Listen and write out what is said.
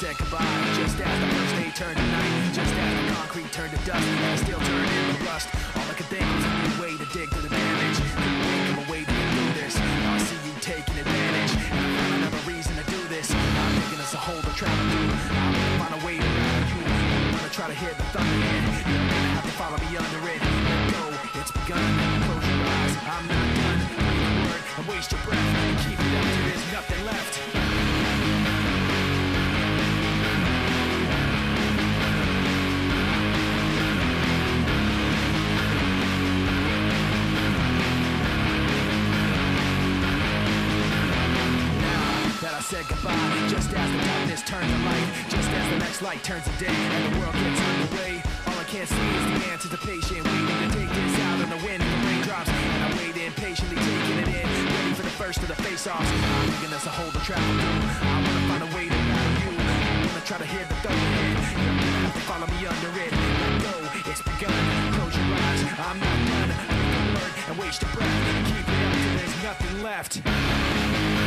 said goodbye, just as the first day turned to night, just as the concrete turned to dust, and I still turned into rust. All I could think was a new way to dig through the damage. Couldn't think of a way to get through this. Now I see you taking advantage, and I found another reason to do this. I'm thinking it's a hole to travel through. I'm gonna find a way to ride you. You wanna try to hear the thunder hit? You're gonna have to follow me under it. Let go, it's begun. Close your eyes, I'm not done. Breathe a word and waste your breath. Keep it up till there's nothing left. Said goodbye, just as the darkness turns to light, just as the next light turns to day, and the world gets underway. All I can't see is the anticipation, waiting to take this out in the wind and the raindrops. And I wait impatiently, taking it in, ready for the first of the face-offs. I'm thinking there's a hole to travel through. I wanna find a way to battle you. I wanna try to hear the thunder hit. You're gonna have to follow me under it. Let go, it's begun. Close your eyes, I'm not done. Breathe a word and waste your breath. Keep it up till there's nothing left.